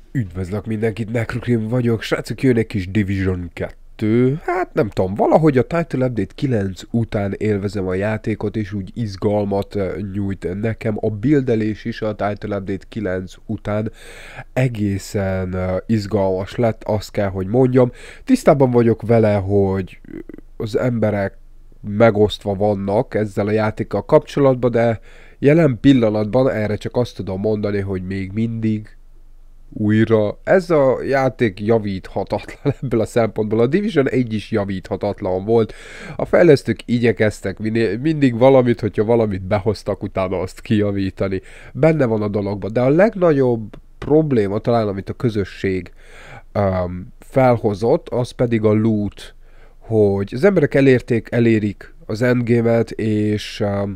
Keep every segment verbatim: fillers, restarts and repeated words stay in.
Üdvözlök mindenkit, Necrokrim vagyok, srácok, jön egy kis Division kettő. Hát nem tudom, valahogy a Title Update kilenc után élvezem a játékot, és úgy izgalmat nyújt nekem. A buildelés is a Title Update kilenc után egészen izgalmas lett, azt kell, hogy mondjam. Tisztában vagyok vele, hogy az emberek megosztva vannak ezzel a játékkal kapcsolatban, de jelen pillanatban erre csak azt tudom mondani, hogy még mindig újra. Ez a játék javíthatatlan ebből a szempontból. A Division egy is javíthatatlan volt. A fejlesztők igyekeztek mindig valamit, hogyha valamit behoztak, utána azt kijavítani. Benne van a dologban. De a legnagyobb probléma talán, amit a közösség um, felhozott, az pedig a loot. Hogy az emberek elérték, elérik az endgame-et, és um,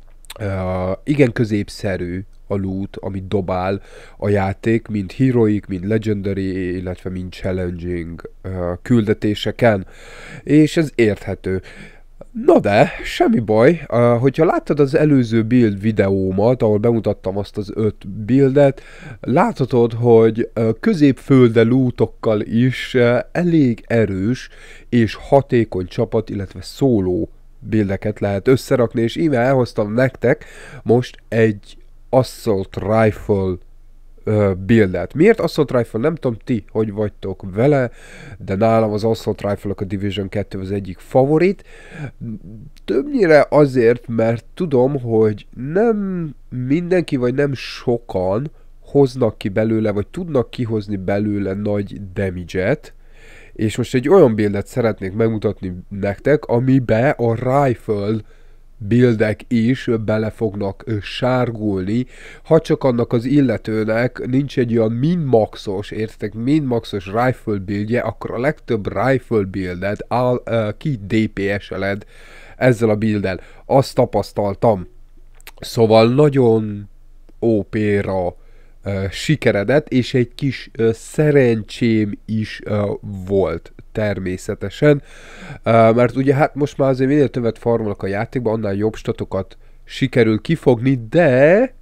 uh, igen középszerű a loot, amit dobál a játék, mind heroic, mind legendary, illetve mind challenging uh, küldetéseken, és ez érthető. Na de, semmi baj, uh, hogyha láttad az előző build videómat, ahol bemutattam azt az öt buildet, láthatod, hogy uh, középfölde lootokkal is uh, elég erős és hatékony csapat, illetve szóló buildeket lehet összerakni, és íme elhoztam nektek most egy Assault Rifle uh, buildet. Miért Assault Rifle? Nem tudom ti, hogy vagytok vele, de nálam az Assault Rifle-ok a Division kettő az egyik favorit. Többnyire azért, mert tudom, hogy nem mindenki, vagy nem sokan hoznak ki belőle, vagy tudnak kihozni belőle nagy damage-et, és most egy olyan buildet szeretnék megmutatni nektek, amibe a Rifle buildek is bele fognak sárgulni, ha csak annak az illetőnek nincs egy olyan min-maxos, értek, min-maxos rifle buildje, akkor a legtöbb rifle buildet áll, uh, ki dé pé es-eled ezzel a builddel. Azt tapasztaltam. Szóval nagyon ó pé-ra uh, sikeredett, és egy kis uh, szerencsém is uh, volt természetesen, uh, mert ugye hát most már azért minél többet farmolok a játékban, annál jobb statokat sikerül kifogni, de,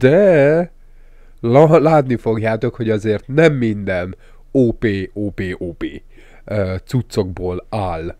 de la, látni fogjátok, hogy azért nem minden ó pé, ó pé, ó pé uh, cuccokból áll.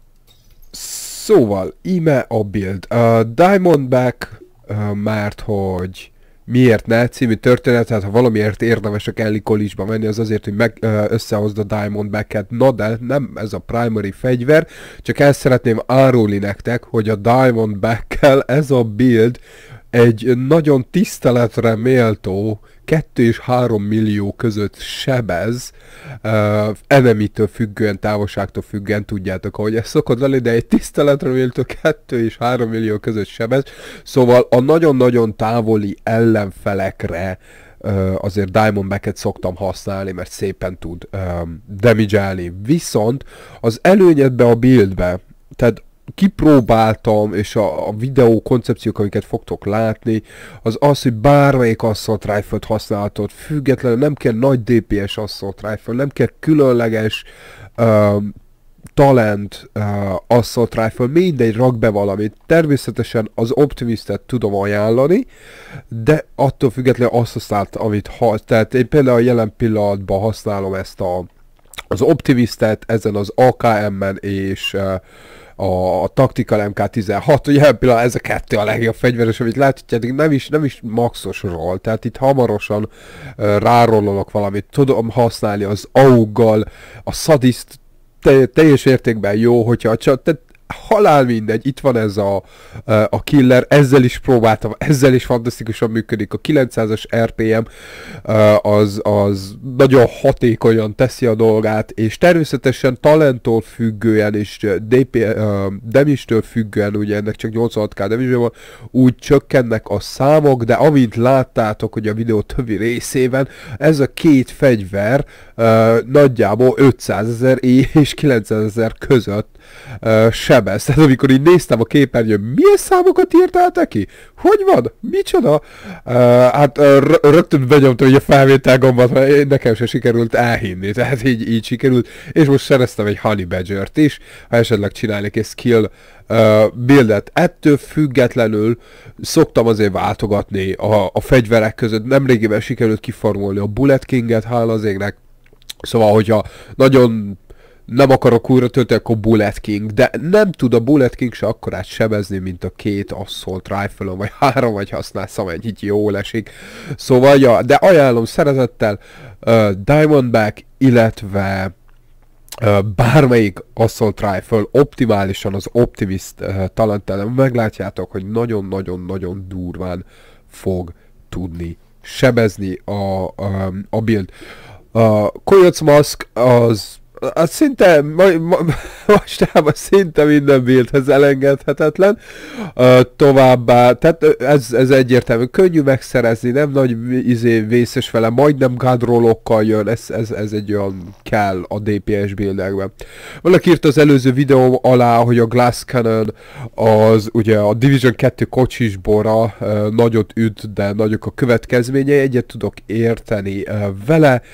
Szóval, íme a build. Uh, Diamondback, uh, mert hogy miért ne című történet, tehát ha valamiért érdemes a Kelly College-ba menni, az azért, hogy meg, ö, összehozd a Diamondback-et. Na de nem ez a primary fegyver, csak el szeretném árulni nektek, hogy a Diamondback-kel ez a build egy nagyon tiszteletre méltó kettő és három millió között sebez, uh, enemitől függően, távolságtól függően, tudjátok, ahogy ez szokott lenni, de egy tiszteletre méltó kettő és három millió között sebez, szóval a nagyon-nagyon távoli ellenfelekre uh, azért Diamondback-et szoktam használni, mert szépen tud um, damage-elni. Viszont az előnyedbe a buildbe, tehát kipróbáltam, és a, a videó koncepciók, amiket fogtok látni, az az, hogy bármelyik Assault Rifle-t használhatod, függetlenül nem kell nagy dé pé es Assault Rifle, nem kell különleges uh, talent uh, Assault Rifle, mindegy, rak be valamit. Természetesen az Optimistet tudom ajánlani, de attól függetlenül azt használt, amit ha, tehát én például a jelen pillanatban használom ezt a az Optimistet, ezen az á ká em-en és uh, a, a Tactical em ká tizenhat, ugye pillanat ez a kettő a legjobb fegyveres, amit láthatjátok, nem is, nem is maxos roll, tehát itt hamarosan uh, rárololok valamit, tudom használni az á u-ggal, a Sadist te, teljes értékben jó, hogyha csak, tehát halál mindegy, itt van ez a, a killer, ezzel is próbáltam, ezzel is fantasztikusan működik, a kilencszázas er pé em az, az nagyon hatékonyan teszi a dolgát, és természetesen talenttól függően és dé pé, uh, damage-től függően, ugye ennek csak nyolcvanhat ká damage van, úgy csökkennek a számok, de amint láttátok, hogy a videó többi részében, ez a két fegyver uh, nagyjából ötszázezer és kilencszázezer között uh, sebez. Tehát amikor így néztem a képernyőn, milyen számokat írtál te ki? Hogy van? Micsoda? Uh, hát uh, rögtön benyomtam így a felvétel gombot, mert nekem se sikerült elhinni, tehát így, így sikerült, és most szereztem egy Honey Badger-t is, ha esetleg csinálnék egy skill uh, buildet. Ettől függetlenül szoktam azért váltogatni a, a fegyverek között. Nemrégiben sikerült kiformolni a Bullet Kinget, hála az égnek. Szóval, hogyha nagyon nem akarok újra tölteni, akkor Bullet King, de nem tud a Bullet King se akkorát sebezni, mint a két Assault Rifle-on, vagy három, vagy használsz, amennyit jól esik. Szóval, ja, de ajánlom szeretettel uh, Diamondback, illetve uh, bármelyik Assault Rifle optimálisan az Optimist uh, talenttel, meglátjátok, hogy nagyon-nagyon-nagyon durván fog tudni sebezni a, a, a build. A Coyote's Mask az az szinte, ma, ma, mostában szinte minden buildhez elengedhetetlen. Uh, továbbá, tehát ez, ez egyértelmű, könnyű megszerezni, nem nagy izé, vészes vele, majdnem godrollokkal jön, ez, ez, ez egy olyan kell a dé pé es buildekben. Valaki írt az előző videóm alá, hogy a Glass Cannon az ugye a Division kettő kocsisbora uh, nagyot üt, de nagyok a következményei, egyet tudok érteni uh, vele,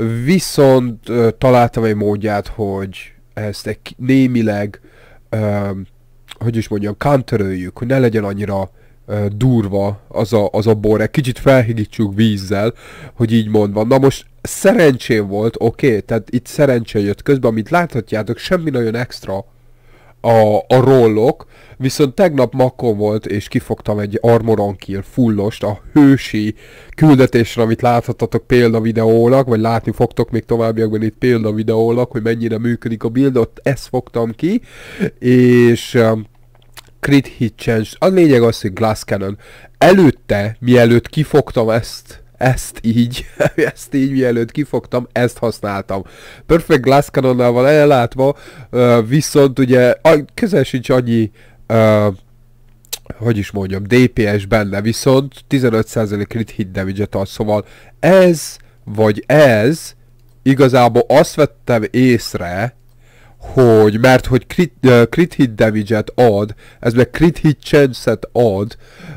viszont uh, találtam egy mód, hogy ezt egy némileg, uh, hogy is mondjam, counteröljük, hogy ne legyen annyira uh, durva az a, az a bor, egy kicsit felhigítsuk vízzel, hogy így mondva. Na most szerencsém volt, oké, okay, tehát itt szerencsé jött közben, amit láthatjátok, semmi nagyon extra a, a rollok, viszont tegnap makkon volt, és kifogtam egy Armor on Kill fullost a hősi küldetésre, amit láthatatok példavideólag, vagy látni fogtok még továbbiakban itt példavideólag, hogy mennyire működik a build, ott ezt fogtam ki, és um, crit hit chance, a lényeg az, hogy Glass Cannon. Előtte, mielőtt kifogtam ezt, ezt így, ezt így mielőtt kifogtam, ezt használtam. Perfect Glass Cannonnal van ellátva, uh, viszont ugye közel sincs annyi, uh, hogy is mondjam, dé pé es benne, viszont tizenöt százalék crit hit damage-et ad, szóval ez, vagy ez, igazából azt vettem észre, hogy, mert hogy crit, uh, crit hit damage-et ad, ez meg crit hit chance-et ad,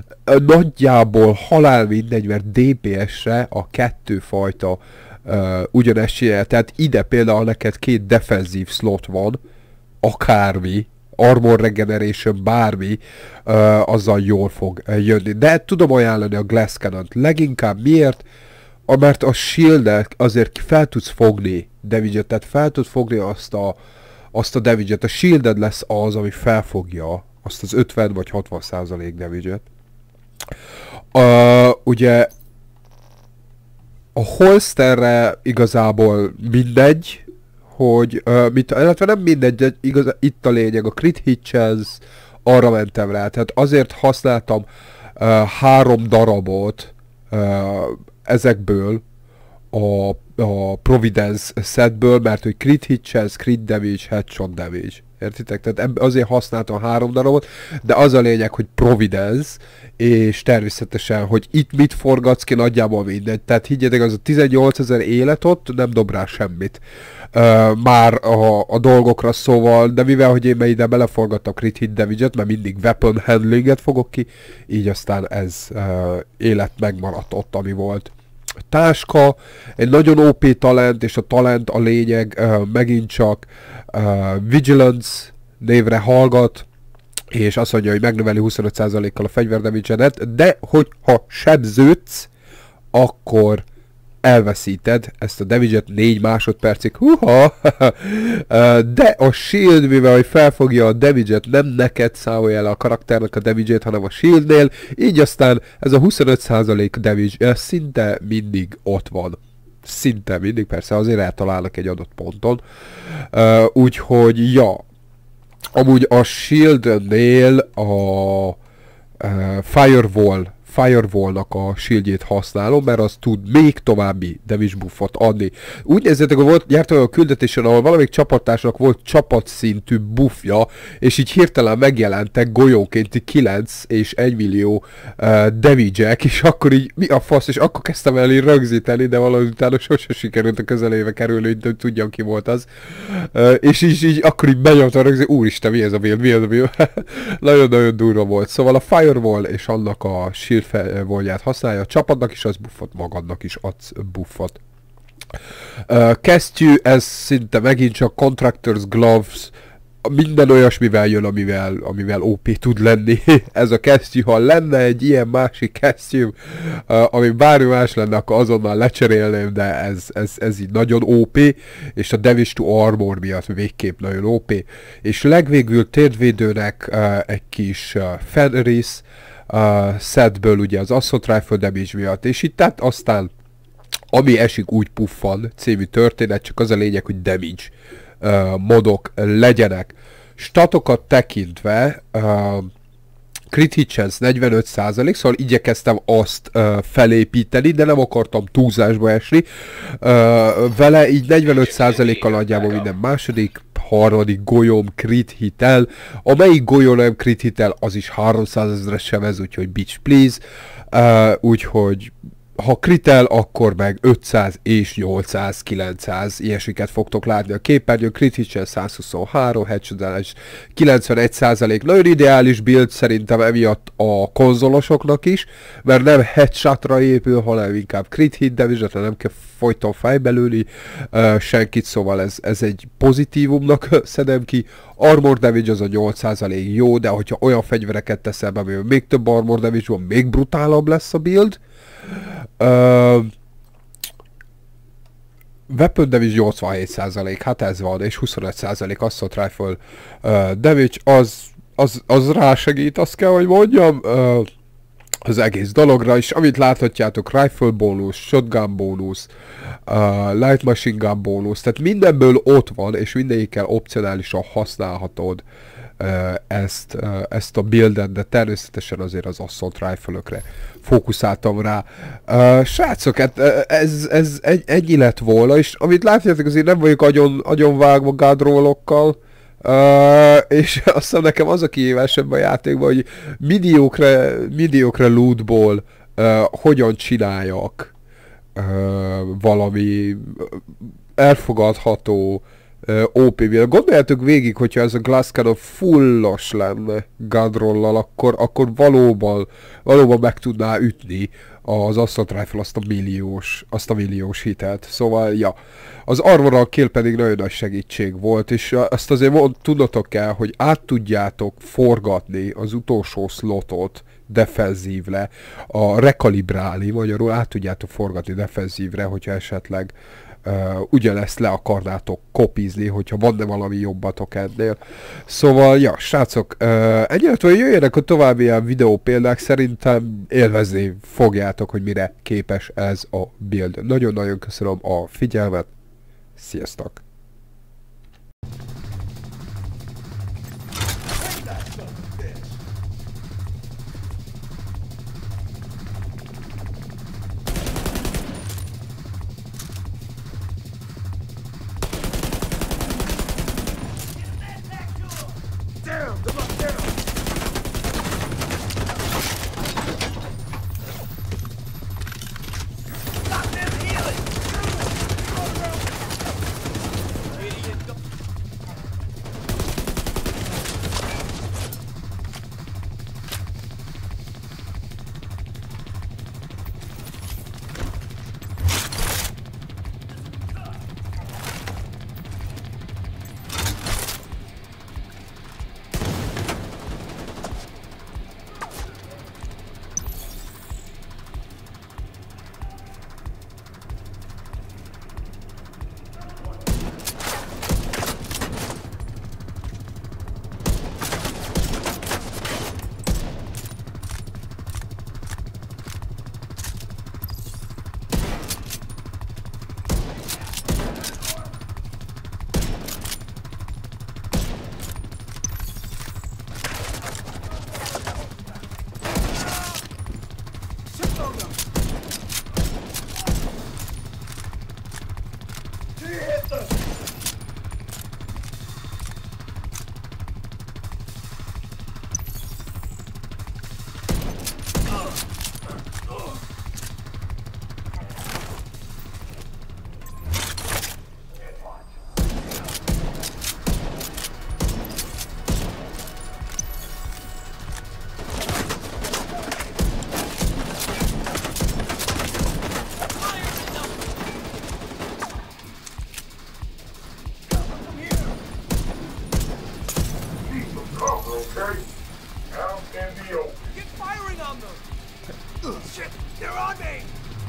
nagyjából halál mindegy, mert dé pé es-re a kettő fajta uh, ugyanezt csinálja. Tehát ide például neked két defenzív slot van, akármi, armor regeneration, bármi, uh, azzal jól fog uh, jönni. De tudom ajánlani a Glass Cannon-t. Leginkább miért? A, mert a shield-et azért fel tudsz fogni damage-et, tehát fel tudsz fogni azt a, azt a damage-et. A shielded lesz az, ami felfogja azt az ötven vagy hatvan százalék damage-et. Uh, ugye a holsterre igazából mindegy, hogy uh, mit, illetve nem mindegy, de igaz, itt a lényeg, a crit hit chance, arra mentem rá, tehát azért használtam uh, három darabot uh, ezekből a, a Providence setből, mert hogy crit hit chance, crit damage, headshot damage. Értitek? Tehát azért használtam három darabot, de az a lényeg, hogy Providence, és természetesen, hogy itt mit forgatsz ki, nagyjából mindegy. Tehát higgyetek, az a tizennyolcezer élet ott nem dob rá semmit. Uh, már a, a dolgokra, szóval, de mivel, hogy én ide beleforgattam crit hit damage-et, mert mindig weapon handlinget fogok ki, így aztán ez uh, élet megmaradt ott, ami volt. Táska, egy nagyon ó pé talent, és a talent a lényeg uh, megint csak uh, Vigilance névre hallgat, és azt mondja, hogy megnöveli huszonöt százalékkal a fegyverdamage-edet, de hogyha sebződsz, akkor elveszíted ezt a damage-et négy másodpercig. Húha! De a shield, mivel hogy felfogja a damage-et, nem neked számolja el a karakternek a damage-et, hanem a shieldnél, így aztán ez a huszonöt százalék damage szinte mindig ott van. Szinte mindig, persze azért eltalálnak egy adott ponton. Úgyhogy, ja, amúgy a shieldnél a uh, Firewall Firewall-nak a shieldjét használom, mert az tud még további damage buffot adni. Úgy nézzétek, hogy volt, jártam olyan küldetésen, ahol valamelyik csapattársnak volt csapatszintű buffja, és így hirtelen megjelentek golyókénti kilenc és egy millió uh, damage-ek, és akkor így mi a fasz, és akkor kezdtem el így rögzíteni, de valahogy utána sose sikerült a közelébe kerülni, hogy tudjam ki volt az. Uh, és így, így akkor így benyomtam rögzíteni, úristen, mi ez a build, mi ez a build. Nagyon-nagyon durva volt. Szóval a Firewall és annak a shield volját használja, a csapatnak is az buffot, magadnak is adsz buffot. Uh, kesztyű, ez szinte megint csak Contractor's Gloves, minden olyasmivel jön, amivel, amivel ó pé tud lenni ez a kesztyű. Ha lenne egy ilyen másik kesztyű, uh, ami bármi más lenne, akkor azonnal lecserélném, de ez, ez, ez így nagyon ó pé, és a Damage to Armor miatt végképp nagyon ó pé. És legvégül térdvédőnek uh, egy kis uh, Fenris uh, setből ugye az Assault Rifle damage miatt, és itt tehát aztán ami esik úgy puffan című történet, csak az a lényeg, hogy damage uh, modok legyenek. Statokat tekintve uh, crit hit chance negyvenöt százalék, szóval igyekeztem azt uh, felépíteni, de nem akartam túlzásba esni. Uh, vele így negyvenöt százalékkal nagyjából minden második, harmadik golyóm crit hitel. Amelyik golyó nem crit hitel, az is háromszázezres sebez, úgyhogy bitch please. Uh, úgyhogy ha kritel, akkor meg ötszáz és nyolcszáz, kilencszáz ilyesiket fogtok látni a képernyőn. Crit hit százhuszonhárom, headshot kilencvenegy százalék. Nagyon ideális build szerintem emiatt a konzolosoknak is, mert nem headshotra épül, hanem inkább crit hit damage, nem kell folyton fejbelőni uh, senkit, szóval ez, ez egy pozitívumnak szedem ki. Armor damage az a nyolc százalék jó, de hogyha olyan fegyvereket teszel be, amivel még több armor damage van, még brutálabb lesz a build. Uh, weapon damage nyolcvanhét százalék, hát ez van, és huszonöt százalék Assault Rifle uh, damage, az, az, az rásegít, azt kell, hogy mondjam, uh, az egész dologra, és amit láthatjátok, Rifle bónusz, Shotgun bónusz, uh, Light Machine Gun bónusz, tehát mindenből ott van, és mindegyikkel opcionálisan használhatod uh, ezt, uh, ezt a buildet, de természetesen azért az Assault Rifle-ökre fókuszáltam rá. Uh, srácok, hát ez, ez egy, ennyi lett volna, és amit látjátok, azért nem vagyok agyon, agyon vágva godroll-okkal, uh, és aztán nekem az a kihívás ebben a játékban, hogy mediocre, mediocre lootból uh, hogyan csináljak uh, valami elfogadható Uh, ó pé-vel. Gondoljátok végig, hogyha ez a Glass Cannon fullos lenne godrollal, akkor, akkor valóban, valóban meg tudná ütni az Assault Rifle azt a milliós, azt a milliós hitelt. Szóval, ja. Az Armoral Kill pedig nagyon nagy segítség volt, és azt azért mond, tudnotok kell, hogy át tudjátok forgatni az utolsó slotot defenzívre, a rekalibrálni, magyarul át tudjátok forgatni defenzívre, hogyha esetleg Uh, ugyanezt le akarnátok kopizni, hogyha van-e valami jobbatok ennél. Szóval, ja, srácok, uh, ennyire, hogy jöjjenek a további ilyen videó példák, szerintem élvezni fogjátok, hogy mire képes ez a build. Nagyon-nagyon köszönöm a figyelmet, sziasztok! They're on me!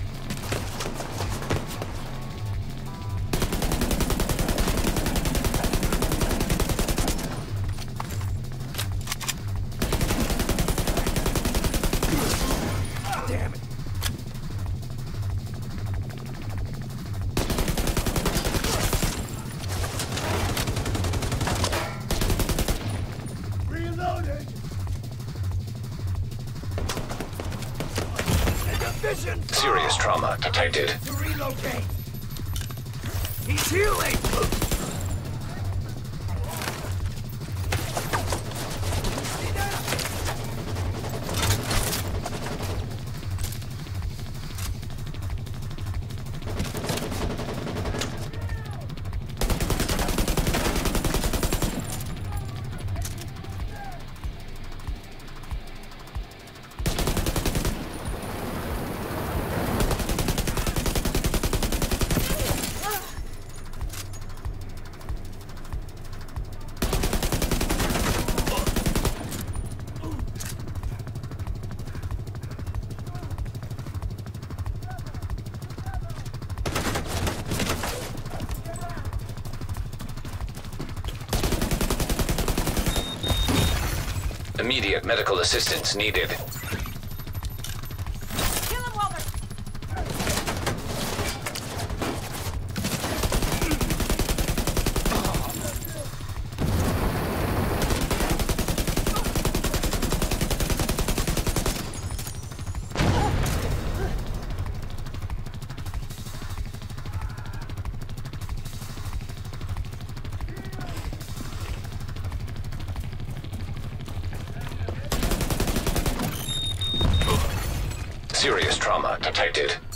Damn it! Reloading! Vision! Serious trauma detected. To relocate! He's healing! Immediate medical assistance needed. Kill him, Walter! Serious trauma detected.